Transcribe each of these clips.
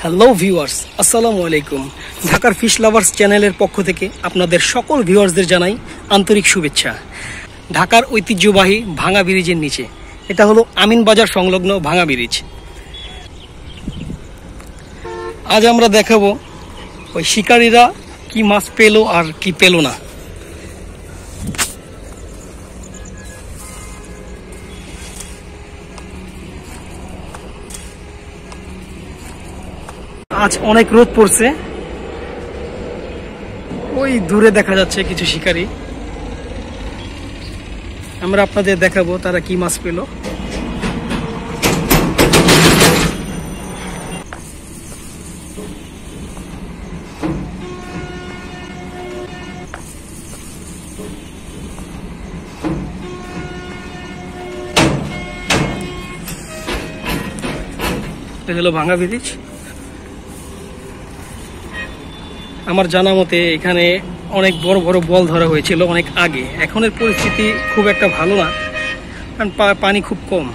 Hello viewers, আসসালামু আলাইকুম। ঢাকার ফিশ লাভার্স চ্যানেলের পক্ষ থেকে আপনাদের সকল ভিউয়ার্সদের জানাই আন্তরিক শুভেচ্ছা। ঢাকার ঐতিহ্যবাহী ভাঙা ব্রিজের নিচে, এটা হলো আমিন বাজার সংলগ্ন ভাঙা ব্রিজ। আজ আমরা দেখাবো ওই শিকারীরা কি মাছ পেলো আর কি পেলো না। আজ অনেক রোদ পড়ছে, ওই দূরে দেখা যাচ্ছে কিছু শিকারী। আমরা আপনাদের দেখাবো তারা কি মাছ পেল। এটা হলো ভাঙা ব্রিজ। আমার জানা মতে এখানে অনেক বড় বড় বল ধরা হয়েছিল অনেক আগে। এখনের পরিস্থিতি খুব একটা ভালো না, কারণ পানি খুব কম।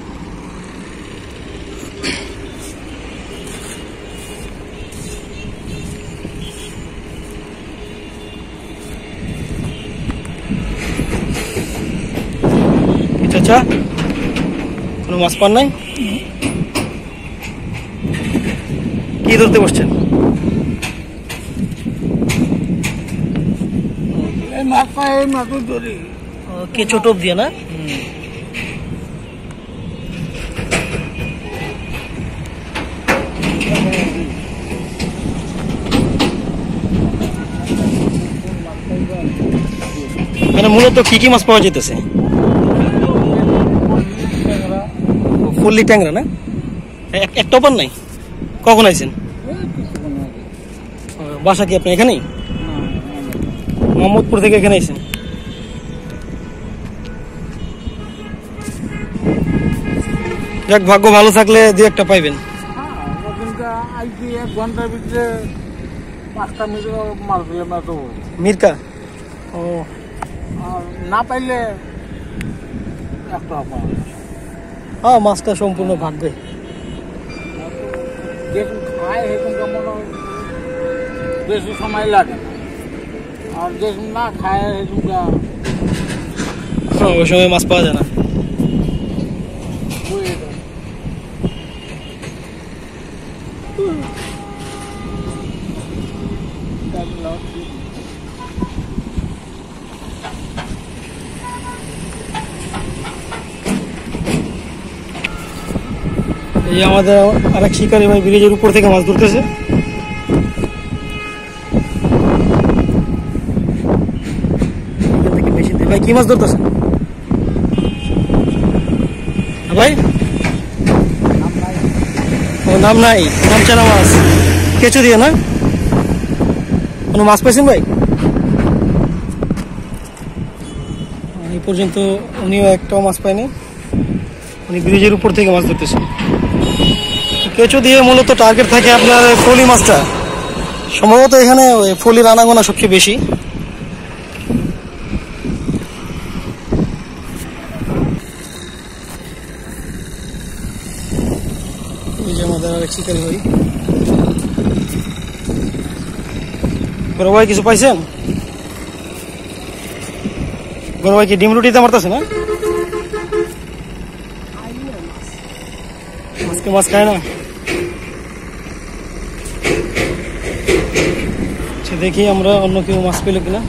চাচা, কোনো মাছ পান নাই? কি ধরতে বসছেন? কেঁচো টোপ দিয়ে না? মানে মূলত কি কি মাছ পাওয়া যেতেছে? ফুল্লি ট্যাংরা না? একটা পান নাই? কখন আইছেন? বাসা কি আপনি এখানেই? মোহাম্মদপুর থেকে এখানে আইছেন? যাক, ভাগ্য ভালো থাকলে দু একটা পাইবেন। মির্কা ও না পাইলে মাছটা সম্পূর্ণ ভাগবে। বেশি সময় লাগে আর যে না খায় ওই সময় মাছ পাওয়া যায় না। এই আমাদের আরেক শিকারী ভাই ব্রিজের উপর থেকে মাছ ধরতেছে। ভাই কি মাছ ধরতেছেন ভাই? ও নাম নাই, নাম চানা মাছ, কেঁচো দিয়ে না? কোনো মাছ পাইছেন ভাই? এই পর্যন্ত উনিও একটাও মাছ পায়নি। উনি ব্রিজের উপর থেকে মাছ ধরতেছেন। কেঁচো দিয়ে মূলত টার্গেট থাকে আপনার ফলি মাছটা। সম্ভবত এখানে ফলির আনাগোনা সবচেয়ে বেশি। এই যে আমাদের আরেক শিকারী ভাই। বড় ভাই কিছু পাইছেন? বড় ভাই কি ডিম রুটিতে মারতেছে না? আজকে মাছ খায় না। দেখি আমরা অন্য কেউ মাছ পেল কিনা।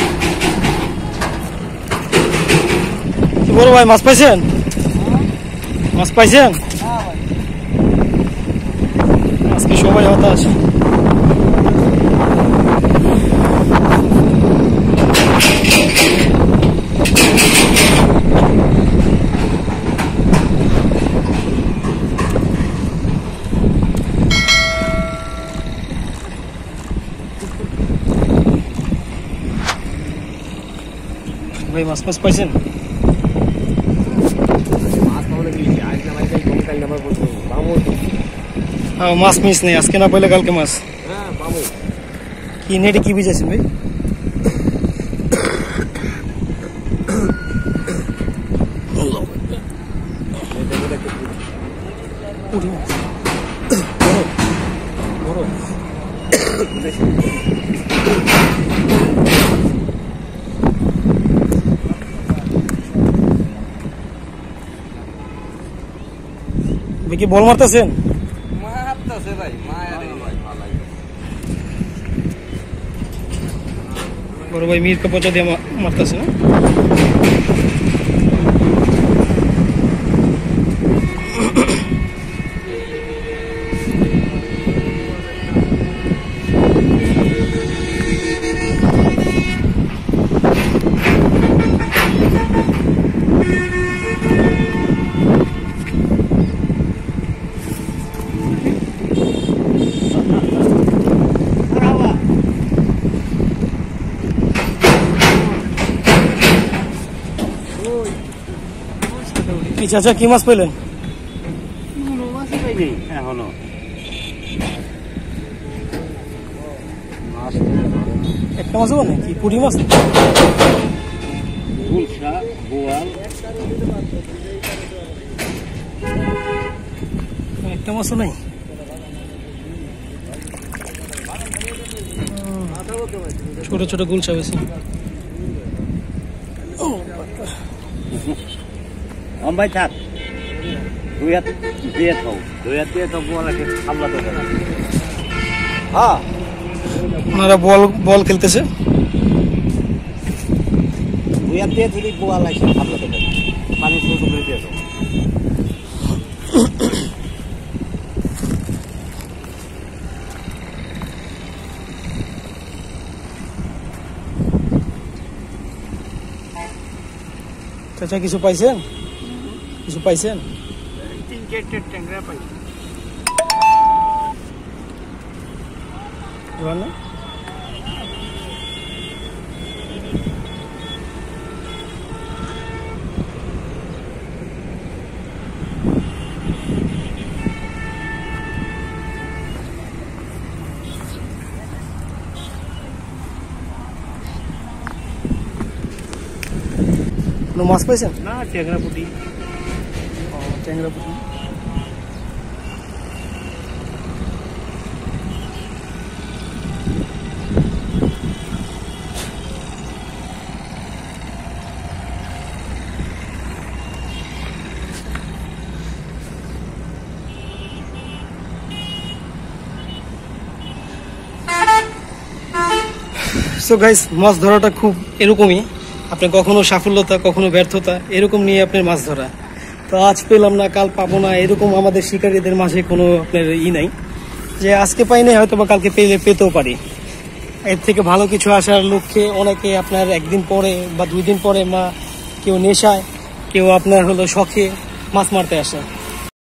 বড় ভাই মাছ পাইছেন? মাছ পাইছেন? আজকে সবাই হতাশ। ভাই মাছ মাছ পাইছেন? মাছ মিস নেই, আজকে না পাইলে কালকে মাছ। কি নেটে কি বিজাইছেন ভাই? বড় কি বল মারতেছেন? বড় ভাই মির পচা দিয়ে মারতেছে না? কি চাচা কি মাছ পেলেন? এখনো একটা মাছও মানে কি পুঁটি মাছ? গুলশা বোয়াল একটা মাছও নাই। ছোট ছোট গুলশা বেশি। ভাই থাক, দুই হাত দিয়ে থাও, দুই হাত দিয়ে থাকবো হামলা তো হ্যাঁ ওনারা বল খেলতেছে। দুই হাত দিয়ে যদি বোয়াল আসে হামলা তো পানি শুরু করে দিয়ে দাও। চাচা কিছু পাইছেন? কিছু পাইছেন? 3-4 ট্যাংরা পাই। না কোনো মাছ পাইছেন? না ট্যাংরা পুঁটি। ট্যাংরা পুঁটি। সো গাইস, মাছ ধরাটা খুব এরকমই, আপনি কখনো সাফল্যতা কখনো ব্যর্থতা এরকম নিয়ে আপনার মাছ ধরা। তো আজ পেলাম না কাল পাবো না, এরকম আমাদের শিকারীদের মাঝে কোনো আপনার নাই যে আজকে পাইনি হয়তো বা কালকে পেতেও পারি। এর থেকে ভালো কিছু আসার লক্ষ্যে অনেকে আপনার একদিন পরে বা 2 দিন পরে কেউ নেশায়, কেউ আপনার হলো শখে মাছ মারতে আসে।